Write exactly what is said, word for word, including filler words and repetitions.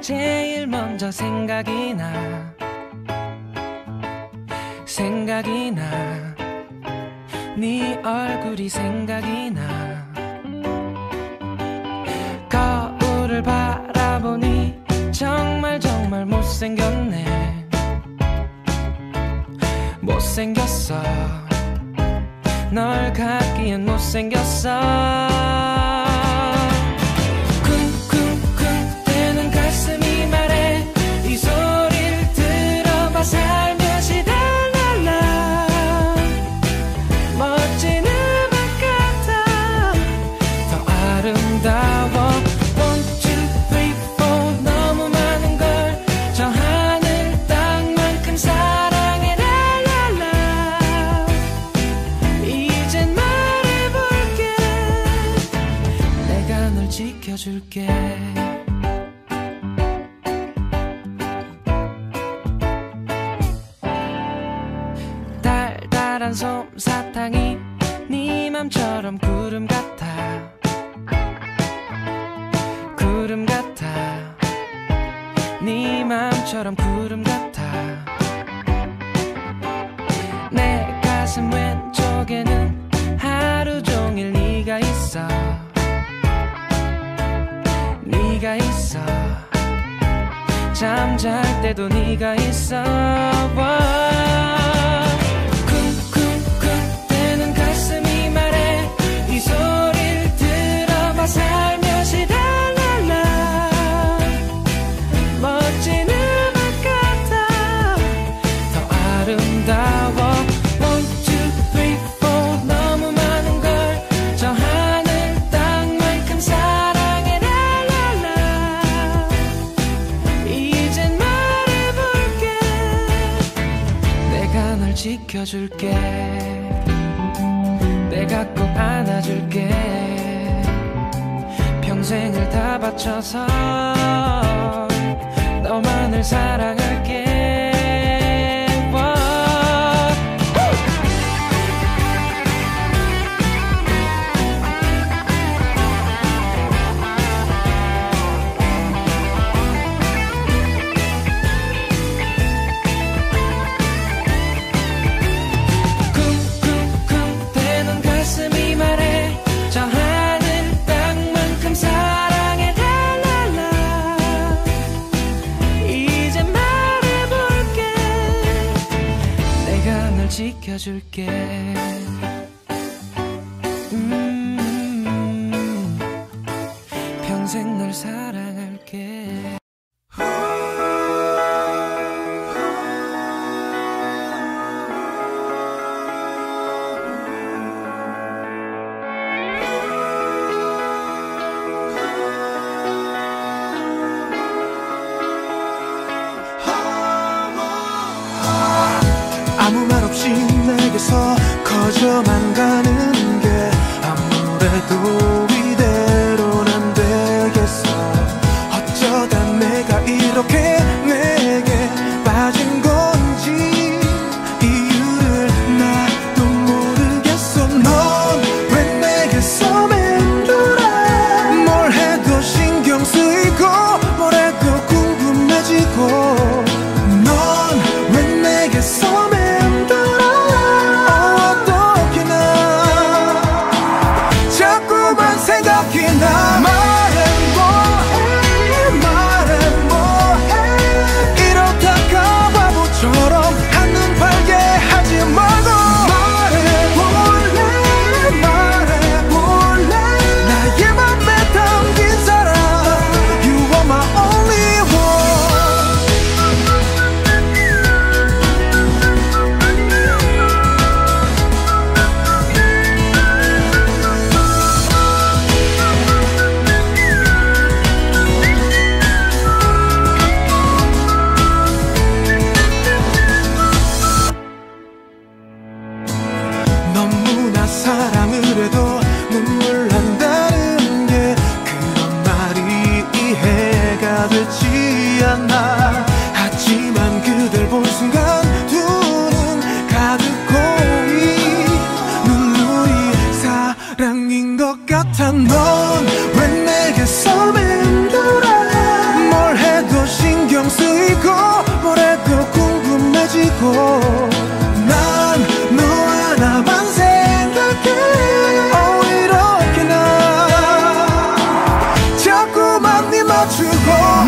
제일 먼저 생각이 나 생각이 나 네 얼굴이 생각이 나 거울을 바라보니 정말 정말 못생겼네 못생겼어 널 갖기엔 못생겼어 쿵쿵쿵 대는 가슴이 말해 이 소리를 들어봐 살며시 달랄라 멋진 음악 같아 더 아름다워 one two three four 너무 많은 걸 저 하늘 땅만큼 사랑해 랄랄라 이젠 말해볼게 내가 널 지켜줄게 달달한 솜사탕이 네 맘처럼 구름 같아 구름 같아 네 맘처럼 구름 같아 내 가슴 왼쪽에는 하루 종일 네가 있어 네가 있어 잠잘 때도 네가 있어 쿵쿵쿵 대는 가슴이 말해 이 소리를 들어봐 살며시 달랄라 멋진 음악 같아 더 아름다워 one two three four 너무 많은 걸 저 하늘 땅만큼 사랑해 랄랄라 이젠 말해볼게 내가 널 지켜줄게 내가 꼭 안아줄게 평생을 다 바쳐서 너만을 사랑할게 쿵쿵쿵 대는 가슴이 말해 저 하늘 땅만큼 사랑해 달랄라 이제 말해볼게 내가 널 지켜줄게 음, 평생 널 사랑할게 아무 말 없이 내게서 커져만 가는 게 아무래도 이대로는 안 되겠어 어쩌다 내가 이렇게 내게 빠진 건지 이유를 나도 모르겠어 넌 왜 내게서 맴돌아 뭘 해도 신경 쓰이고 뭘 해도 궁금해지고 넌 왜 내게서 맴돌아 어떻게 날 멈춰주고